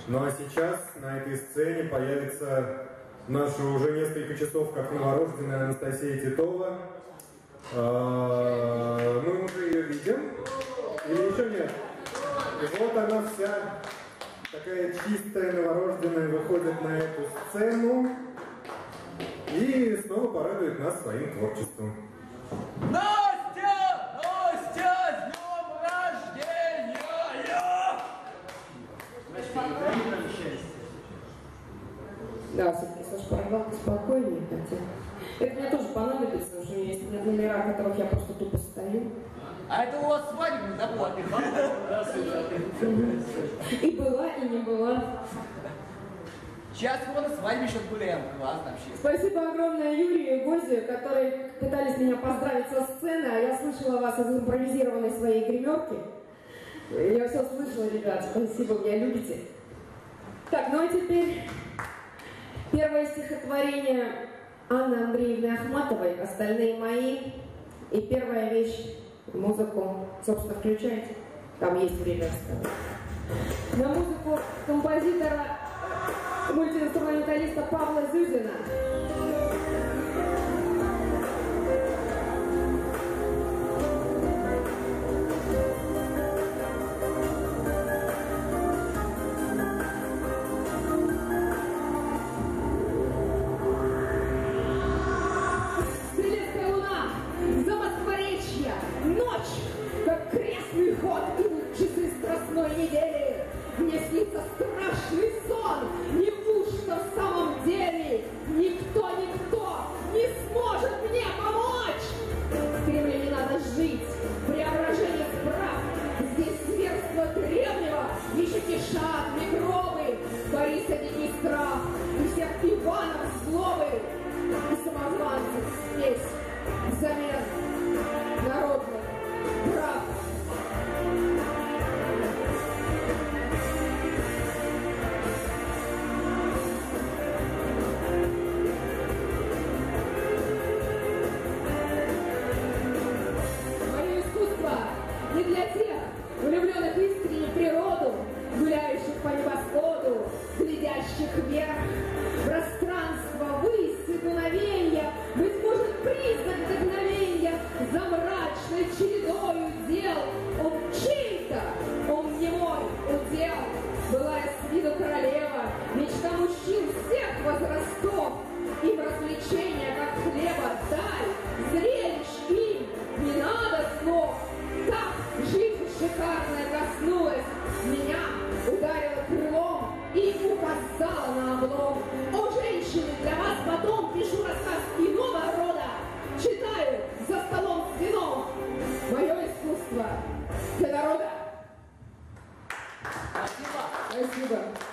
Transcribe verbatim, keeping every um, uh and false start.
Ну а сейчас на этой сцене появится наша уже несколько часов как новорожденная Анастасия Титова. Мы уже ее видим. Или еще нет? И вот она вся такая чистая, новорожденная, выходит на эту сцену и снова порадует нас своим творчеством. Настя! Настя! С днем рождения! Да, все-таки Саша Парагалка спокойнее, хотя. Это мне тоже понадобится, потому что есть номера, в которых я просто тупо стою. А это у вас свадебный доклад? И была, и не была. Сейчас мы на свадьбе еще гуляем. Классно вообще. Спасибо огромное Юрию и Гозе, которые пытались меня поздравить со сцены, а я слышала вас из импровизированной своей гримерки. Я все слышала, ребят, спасибо, меня любите. Так, ну а теперь первое стихотворение Анны Андреевны Ахматовой, остальные мои. И первая вещь, музыку, собственно, включайте. Там есть время оставить. На музыку композитора, мультиинструменталиста Павла Зюзина. Стрелецкая луна, Замоскворечья, ночь, как крестный ход, идут часы страстной недели. Мне снится страшный сон, неужто в самом деле никто, никто не сможет мне помочь? В Кремле не надо жить, преображение справ, здесь зверство древнего, еще кишат микробы, Бориса Димитров и всех Иванов злобы, и самозванцев здесь взамен народных прав. Не для тех, влюбленных искренне в природу, гуляющих по небосводу, глядящих вверх, пространство, высь и дуновенья, быть может, признак вдохновенья за мрачной чередою дел. Он чей-то, он не мой удел. Былая с виду королева, мечта мужчин всех возрастов, им развлечения, как хлеба, дай, зрелищ им не надо слов. Так жизнь шикарная коснулась меня, ударила крылом и указала на облом. О, женщины, для вас потом пишу рассказ иного рода, читаю за столом с вином. Мое искусство для народа. Спасибо. Спасибо.